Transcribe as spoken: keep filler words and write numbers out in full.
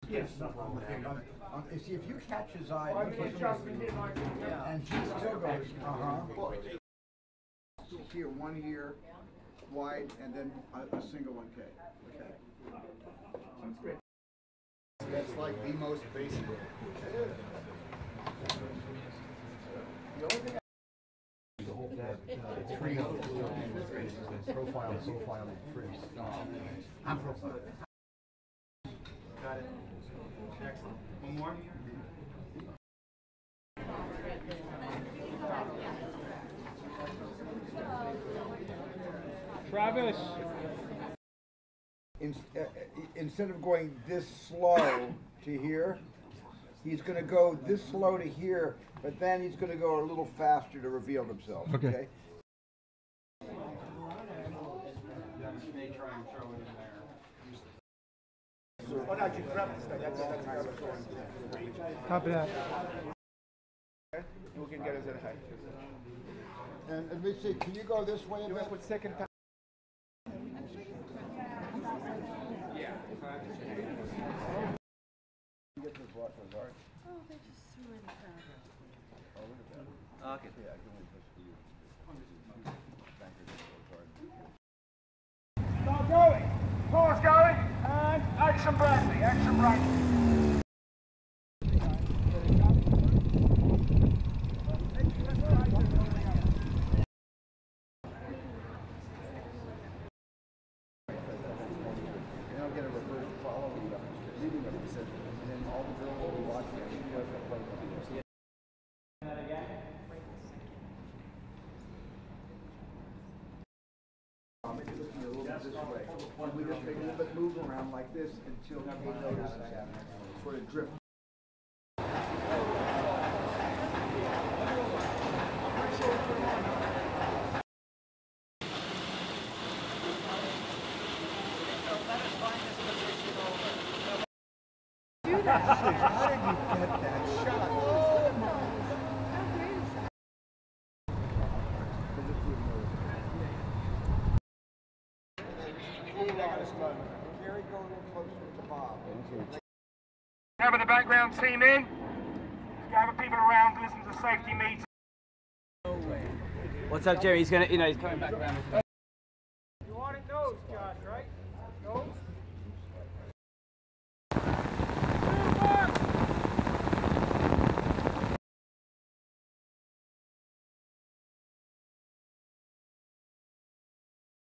Yes. Um, um, see, if you catch his eye, I think Justin did like yeah. And he still goes, uh-huh. Here, one here, wide, and then a, a single one K. Okay. Sounds great. That's like the most basic. The only thing The whole that uh, tree of profile, profile, freeze. I'm profile. Got it. Excellent. One more. Travis. In, uh, instead of going this slow to here, he's going to go this slow to here, but then he's going to go a little faster to reveal himself. Okay. Okay? Oh, no, you grab this thing. That's, that's another one. Copy that. Okay. We can get us at a height. And let me see, can you go this way a You bit? want to put second time? Yeah. Get this watch on guard. Oh, they just threw in the crowd. Oh, look at that. Okay. Yeah, I can only push for you. Start going. Pause going. And action Bradley. Action Bradley. Get a reverse follow leading up the session, and then all the girls will be watching it. You guys will play with it. Um, maybe looking a little bit this way. And we just make a little bit move around like this until we notice that sort of drift. Do that. How did you get that shot? How great is that? Gary, go a little closer to Bob. Having the background team in. Gather people around to listen to safety meetings. What's up, Jerry? He's gonna, you know, he's coming back around.